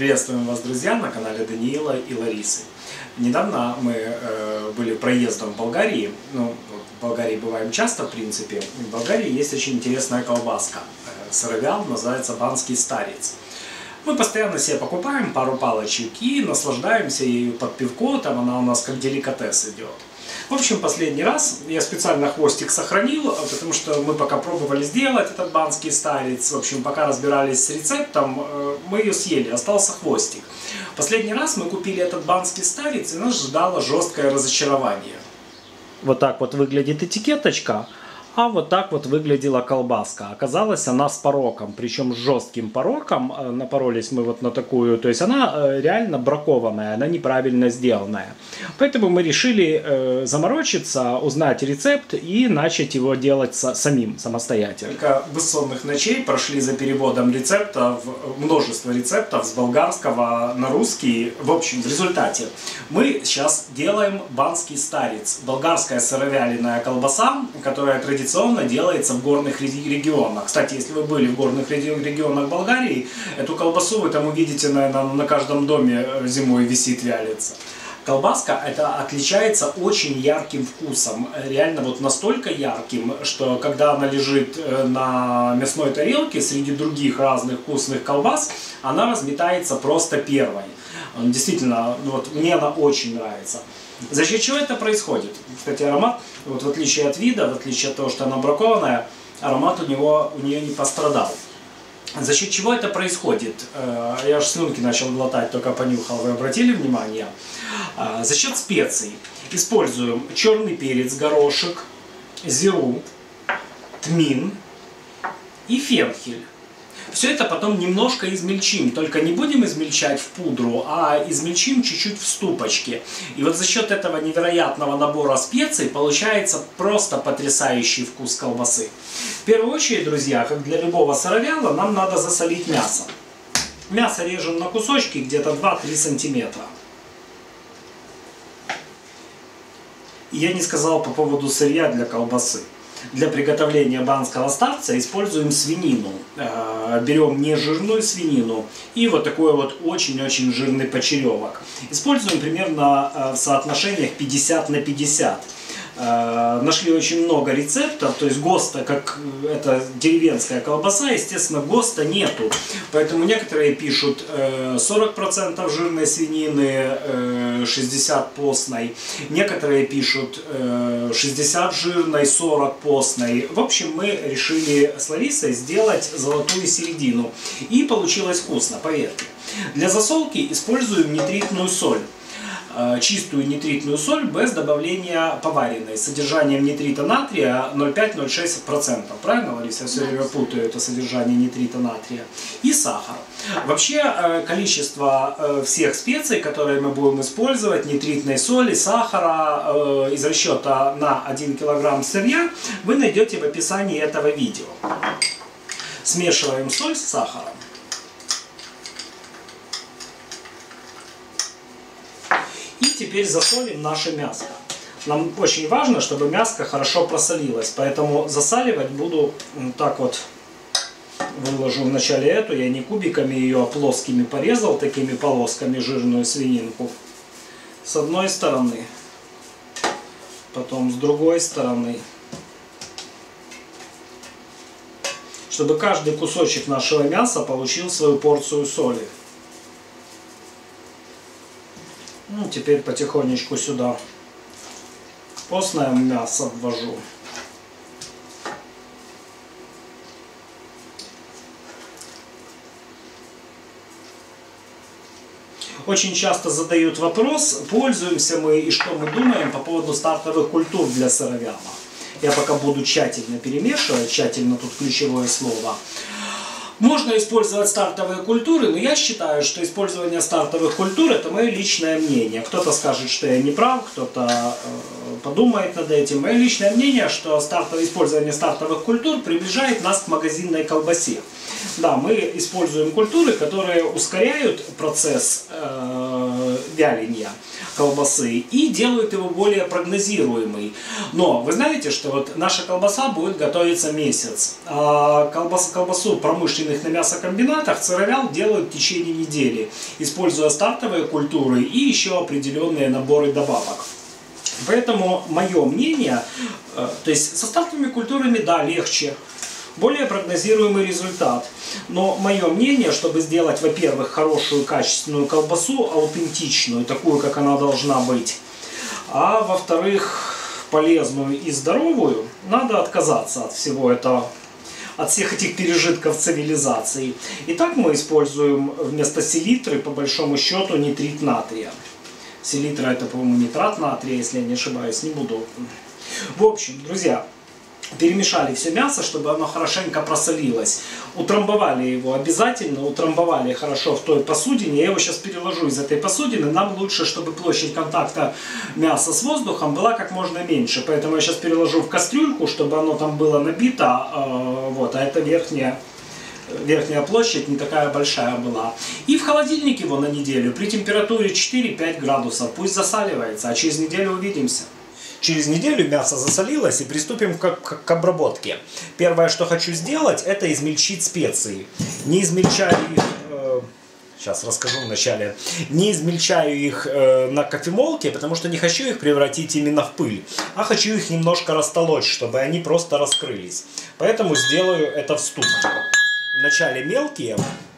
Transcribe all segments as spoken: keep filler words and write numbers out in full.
Приветствуем вас, друзья, на канале Даниила и Ларисы. Недавно мы э, были проездом в Болгарии. Ну, в Болгарии бываем часто, в принципе. В Болгарии есть очень интересная колбаска. Э, сыровял, называется банский старец. Мы постоянно себе покупаем пару палочек и наслаждаемся ею под пивко. Там она у нас как деликатес идет. В общем, последний раз я специально хвостик сохранил, потому что мы пока пробовали сделать этот банский старец. В общем, пока разбирались с рецептом, мы ее съели, остался хвостик. Последний раз мы купили этот банский старец, и нас ждало жесткое разочарование. Вот так вот выглядит этикеточка. А вот так вот выглядела колбаска. Оказалась она с пороком, причем с жестким пороком. Напоролись мы вот на такую, то есть она реально бракованная, она неправильно сделанная. Поэтому мы решили э, заморочиться, узнать рецепт и начать его делать со, самим, самостоятельно. Только бессонных ночей прошли за переводом рецептов, множество рецептов с болгарского на русский. В общем, в результате мы сейчас делаем банский старец. Болгарская сыровяленая колбаса, которая традиционно делается в горных регионах. Кстати, если вы были в горных регионах Болгарии, эту колбасу вы там увидите, наверное, на каждом доме зимой висит, вялится. Колбаска это отличается очень ярким вкусом. Реально вот настолько ярким, что когда она лежит на мясной тарелке среди других разных вкусных колбас, она разметается просто первой. Действительно, вот мне она очень нравится. За счет чего это происходит? Кстати, аромат, вот в отличие от вида, в отличие от того, что она бракованная, аромат у, него, у нее не пострадал. За счет чего это происходит? Я аж слюнки начал глотать, только понюхал, вы обратили внимание? За счет специй. Используем черный перец, горошек, зиру, тмин и фенхель. Все это потом немножко измельчим, только не будем измельчать в пудру, а измельчим чуть-чуть в ступочке. И вот за счет этого невероятного набора специй получается просто потрясающий вкус колбасы. В первую очередь, друзья, как для любого сыровяла, нам надо засолить мясо. Мясо режем на кусочки где-то два-три сантиметра. И я не сказал по поводу сырья для колбасы. Для приготовления банского старца используем свинину. Берем нежирную свинину и вот такой вот очень-очень жирный почеревок. Используем примерно в соотношениях пятьдесят на пятьдесят. Нашли очень много рецептов, то есть ГОСТа, как это деревенская колбаса, естественно, ГОСТа нету. Поэтому некоторые пишут сорок процентов жирной свинины, шестьдесят постной. Некоторые пишут шестьдесят жирной, сорок постной. В общем, мы решили с Ларисой сделать золотую середину. И получилось вкусно, поверьте. Для засолки используем нитритную соль. Чистую нитритную соль без добавления поваренной, с содержанием нитрита натрия ноль пять — ноль шесть процентов. Правильно, Лариса? Я все время путаю это содержание нитрита натрия. И сахар. Вообще, количество всех специй, которые мы будем использовать, нитритной соли, сахара, из расчета на один килограмм сырья, вы найдете в описании этого видео. Смешиваем соль с сахаром. Теперь засолим наше мясо. Нам очень важно, чтобы мяско хорошо просолилось, поэтому засаливать буду вот так вот. Выложу вначале эту, я не кубиками ее, а плоскими порезал, такими полосками жирную свининку. С одной стороны, потом с другой стороны. Чтобы каждый кусочек нашего мяса получил свою порцию соли. Ну, теперь потихонечку сюда постное мясо ввожу. Очень часто задают вопрос, пользуемся мы и что мы думаем по поводу стартовых культур для сыровяла. Я пока буду тщательно перемешивать, тщательно тут ключевое слово. Можно использовать стартовые культуры, но я считаю, что использование стартовых культур это мое личное мнение. Кто-то скажет, что я не прав, кто-то э, подумает над этим. Мое личное мнение, что стартовое, использование стартовых культур приближает нас к магазинной колбасе. Да, мы используем культуры, которые ускоряют процесс э, вяления, колбасы и делают его более прогнозируемый. Но вы знаете, что вот наша колбаса будет готовиться месяц. А колбас, колбасу в промышленных на мясокомбинатах сыровял делают в течение недели, используя стартовые культуры и еще определенные наборы добавок. Поэтому мое мнение, то есть со стартовыми культурами, да, легче, более прогнозируемый результат. Но мое мнение, чтобы сделать, во-первых, хорошую качественную колбасу, аутентичную, такую, как она должна быть, а во-вторых, полезную и здоровую, надо отказаться от всего этого, от всех этих пережитков цивилизации. Итак, мы используем вместо селитры, по большому счету, нитрит натрия. Селитра — это, по-моему, нитрат натрия, если я не ошибаюсь, не буду. В общем, друзья, перемешали все мясо, чтобы оно хорошенько просолилось. Утрамбовали его обязательно, утрамбовали хорошо в той посудине. Я его сейчас переложу из этой посудины. Нам лучше, чтобы площадь контакта мяса с воздухом была как можно меньше. Поэтому я сейчас переложу в кастрюльку, чтобы оно там было набито. Вот, а это верхняя, верхняя площадь не такая большая была. И в холодильник его на неделю при температуре четыре-пять градусов. Пусть засаливается, а через неделю увидимся. Через неделю мясо засолилось, и приступим к, к, к обработке. Первое, что хочу сделать, это измельчить специи. Не измельчаю их, э, сейчас расскажу вначале, не измельчаю их э, на кофемолке, потому что не хочу их превратить именно в пыль, а хочу их немножко растолочь, чтобы они просто раскрылись. Поэтому сделаю это в ступке. Вначале мелкие.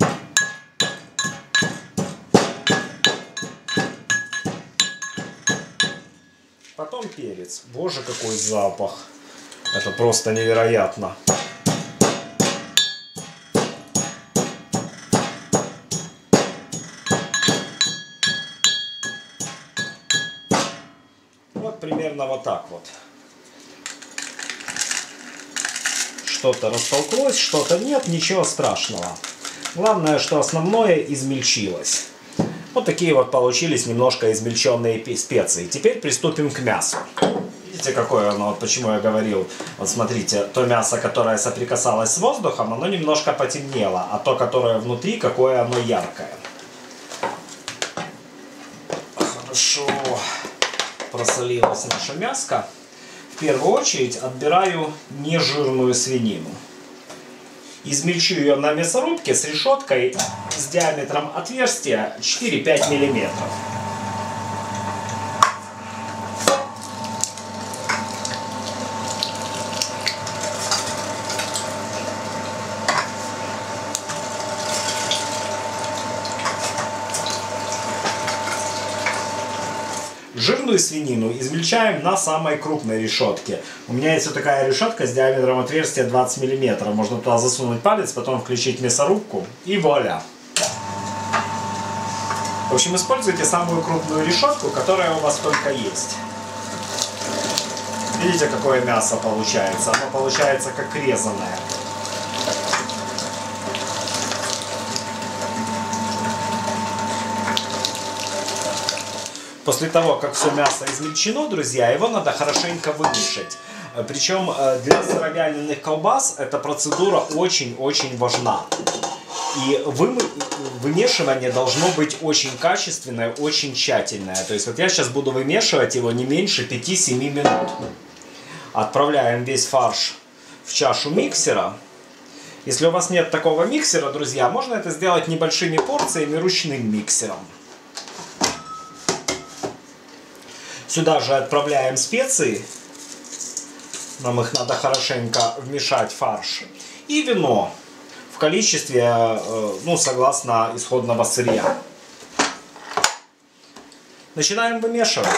Потом перец. Боже, какой запах. Это просто невероятно. Вот примерно вот так вот. Что-то растолклось, что-то нет, ничего страшного. Главное, что основное измельчилось. Вот такие вот получились немножко измельченные специи. Теперь приступим к мясу. Видите, какое оно, вот почему я говорил. Вот смотрите, то мясо, которое соприкасалось с воздухом, оно немножко потемнело, а то, которое внутри, какое оно яркое. Хорошо просолилось наше мяско. В первую очередь отбираю нежирную свинину. Измельчу ее на мясорубке с решеткой с диаметром отверстия четыре-пять миллиметров. Жирную свинину измельчаем на самой крупной решетке. У меня есть вот такая решетка с диаметром отверстия двадцать миллиметров. Можно туда засунуть палец, потом включить мясорубку и вуаля. В общем, используйте самую крупную решетку, которая у вас только есть. Видите, какое мясо получается? Оно получается как резаное. После того, как все мясо измельчено, друзья, его надо хорошенько вымешать. Причем для сыровяленых колбас эта процедура очень-очень важна. И вымешивание должно быть очень качественное, очень тщательное. То есть вот я сейчас буду вымешивать его не меньше пяти-семи минут. Отправляем весь фарш в чашу миксера. Если у вас нет такого миксера, друзья, можно это сделать небольшими порциями ручным миксером. Сюда же отправляем специи. Нам их надо хорошенько вмешать в фарш. И вино в количестве, ну, согласно исходного сырья. Начинаем вымешивать.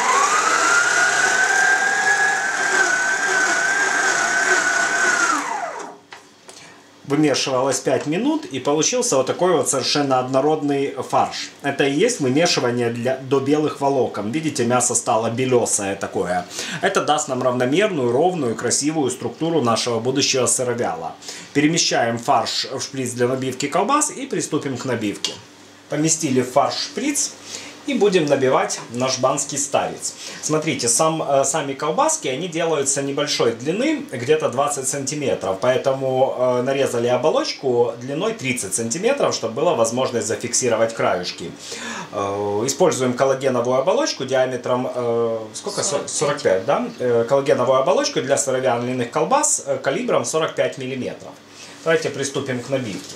Вымешивалось пять минут, и получился вот такой вот совершенно однородный фарш. Это и есть вымешивание для, до белых волокон. Видите, мясо стало белесое такое. Это даст нам равномерную, ровную, красивую структуру нашего будущего сыровяла. Перемещаем фарш в шприц для набивки колбас и приступим к набивке. Поместили в фарш шприц И будем набивать наш банский старец. Смотрите, сам, сами колбаски, они делаются небольшой длины, где-то двадцать сантиметров. Поэтому э, нарезали оболочку длиной тридцать сантиметров, чтобы была возможность зафиксировать краюшки. Э, используем коллагеновую оболочку диаметром э, сколько? сорок пять, да? Э, коллагеновую оболочку для сыровяленых колбас э, калибром сорок пять миллиметров. Давайте приступим к набивке.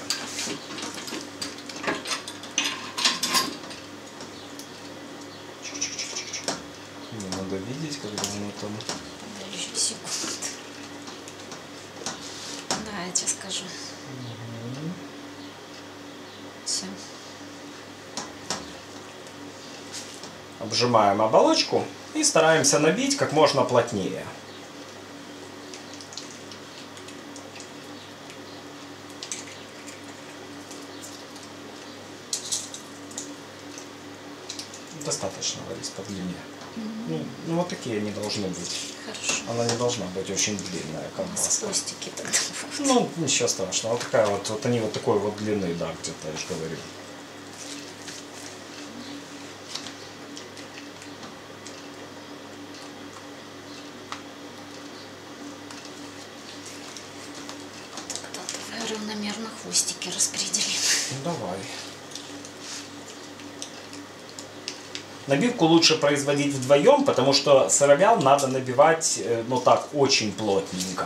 Надо видеть, когда оно там... Секунд. Да, я тебе скажу. Угу. Все. Обжимаем оболочку и стараемся набить как можно плотнее. Достаточно, Ларис, по длине. Mm-hmm. ну, ну вот такие они должны быть. Хорошо. Она не должна быть очень длинная колбаска. Хвостики тогда будут. Ну, ничего страшного. Вот такая вот, вот они вот такой вот длины, да, где-то, я же говорю. Давай равномерно хвостики распределим. Ну, давай. Набивку лучше производить вдвоем, потому что сыровял надо набивать, ну так, очень плотненько.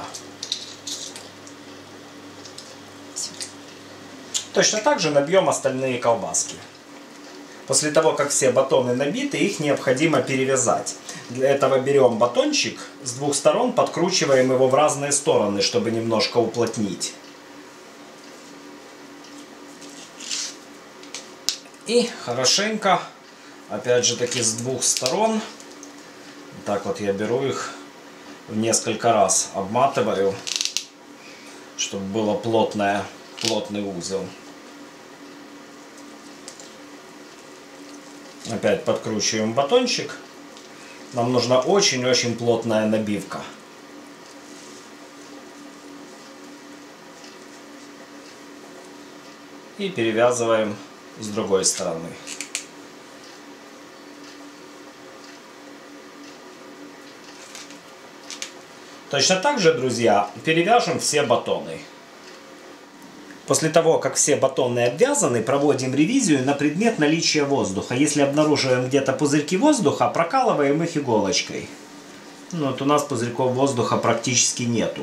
Все. Точно так же набьем остальные колбаски. После того, как все батоны набиты, их необходимо перевязать. Для этого берем батончик, с двух сторон подкручиваем его в разные стороны, чтобы немножко уплотнить. И хорошенько, опять же таки с двух сторон, так вот я беру их в несколько раз, обматываю, чтобы было плотное, плотный узел. Опять подкручиваем батончик. Нам нужна очень-очень плотная набивка. И перевязываем с другой стороны. Точно так же, друзья, перевяжем все батоны. После того, как все батоны обвязаны, проводим ревизию на предмет наличия воздуха. Если обнаруживаем где-то пузырьки воздуха, прокалываем их иголочкой. Ну, вот у нас пузырьков воздуха практически нету.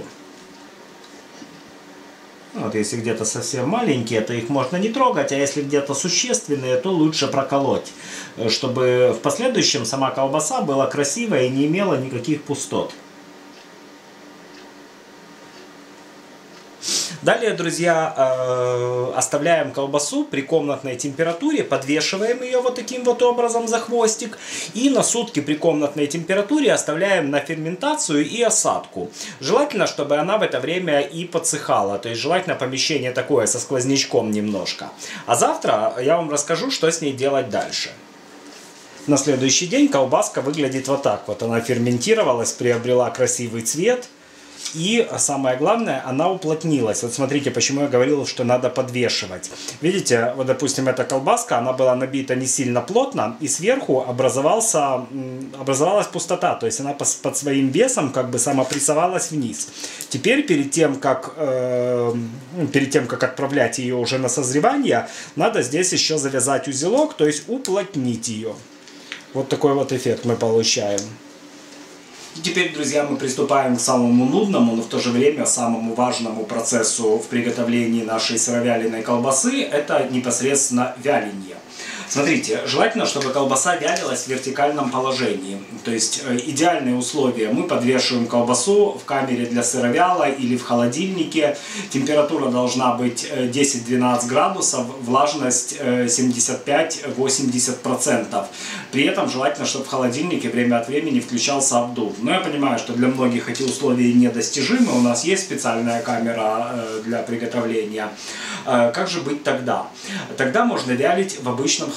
Вот, если где-то совсем маленькие, то их можно не трогать, а если где-то существенные, то лучше проколоть, чтобы в последующем сама колбаса была красивая и не имела никаких пустот. Далее, друзья, э, оставляем колбасу при комнатной температуре, подвешиваем ее вот таким вот образом за хвостик и на сутки при комнатной температуре оставляем на ферментацию и осадку. Желательно, чтобы она в это время и подсыхала, то есть желательно помещение такое со сквознячком немножко. А завтра я вам расскажу, что с ней делать дальше. На следующий день колбаска выглядит вот так вот. Она ферментировалась, приобрела красивый цвет. И самое главное, она уплотнилась. Вот смотрите, почему я говорил, что надо подвешивать. Видите, вот допустим, эта колбаска, она была набита не сильно плотно, и сверху образовался, образовалась пустота. То есть она под своим весом как бы самопрессовалась вниз. Теперь перед тем, как, э, перед тем, как отправлять ее уже на созревание, надо здесь еще завязать узелок, то есть уплотнить ее. Вот такой вот эффект мы получаем. Теперь, друзья, мы приступаем к самому нудному, но в то же время самому важному процессу в приготовлении нашей сыровяленой колбасы. Это непосредственно вяленье. Смотрите, желательно, чтобы колбаса вялилась в вертикальном положении. То есть идеальные условия. Мы подвешиваем колбасу в камере для сыровяла или в холодильнике. Температура должна быть десять-двенадцать градусов, влажность семьдесят пять-восемьдесят процентов. При этом желательно, чтобы в холодильнике время от времени включался обдув. Но я понимаю, что для многих эти условия недостижимы. У нас есть специальная камера для приготовления. Как же быть тогда? Тогда можно вялить в обычном холодильнике.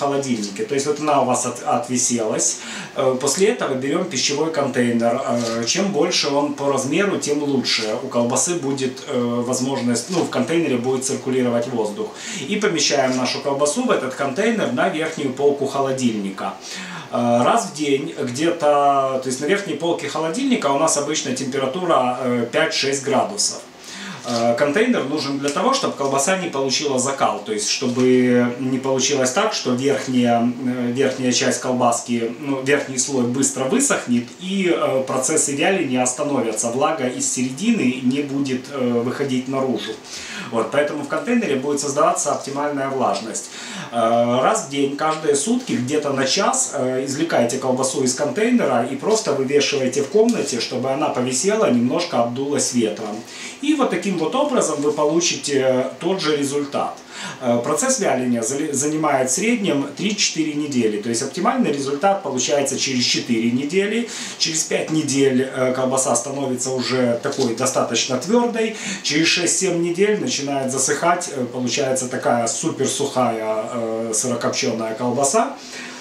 холодильнике. То есть вот она у вас от, отвиселась. После этого берем пищевой контейнер. Чем больше он по размеру, тем лучше. У колбасы будет возможность, ну, в контейнере будет циркулировать воздух. И помещаем нашу колбасу в этот контейнер на верхнюю полку холодильника. Раз в день где-то, то есть на верхней полке холодильника у нас обычно температура пять-шесть градусов. Контейнер нужен для того, чтобы колбаса не получила закал, то есть чтобы не получилось так, что верхняя, верхняя часть колбаски, ну, верхний слой быстро высохнет и процессы вяления остановятся, влага из середины не будет выходить наружу. Вот, поэтому в контейнере будет создаваться оптимальная влажность. Раз в день, каждые сутки, где-то на час извлекайте колбасу из контейнера и просто вывешивайте в комнате, чтобы она повисела, немножко обдулась ветром. И вот таким вот образом вы получите тот же результат. Процесс вяления занимает в среднем три-четыре недели, то есть оптимальный результат получается через четыре недели. Через пять недель колбаса становится уже такой достаточно твердой, через шесть-семь недель начинает засыхать, получается такая супер сухая сырокопченая колбаса.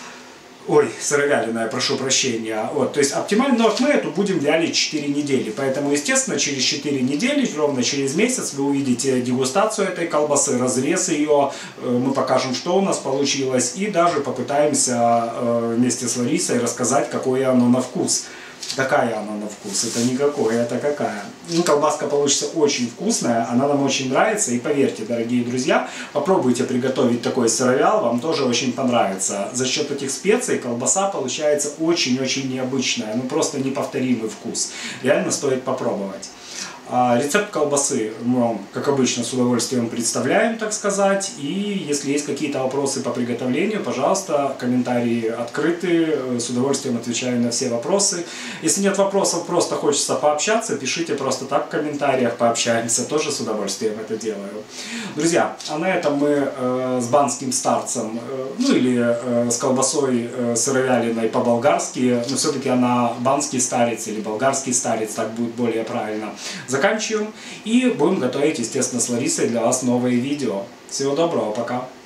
Ой, сыровяленая, прошу прощения. Вот, то есть оптимально, но мы эту будем вялить четыре недели. Поэтому, естественно, через четыре недели, ровно через месяц, вы увидите дегустацию этой колбасы, разрез ее. Мы покажем, что у нас получилось. И даже попытаемся вместе с Ларисой рассказать, какое оно на вкус. Какая она на вкус? Это не какое, это какая. Ну, колбаска получится очень вкусная, она нам очень нравится. И поверьте, дорогие друзья, попробуйте приготовить такой сыровял, вам тоже очень понравится. За счет этих специй колбаса получается очень-очень необычная, ну просто неповторимый вкус. Реально стоит попробовать. Рецепт колбасы мы вам, как обычно, с удовольствием представляем, так сказать. И если есть какие-то вопросы по приготовлению, пожалуйста, комментарии открыты, с удовольствием отвечаю на все вопросы. Если нет вопросов, просто хочется пообщаться, пишите просто так в комментариях, пообщаемся, тоже с удовольствием это делаю. Друзья, а на этом мы э, с банским старцем, э, ну или э, с колбасой э, сыровяленой по-болгарски, но все-таки она банский старец или болгарский старец, так будет более правильно, заканчиваем и будем готовить, естественно, с Ларисой для вас новые видео. Всего доброго, пока!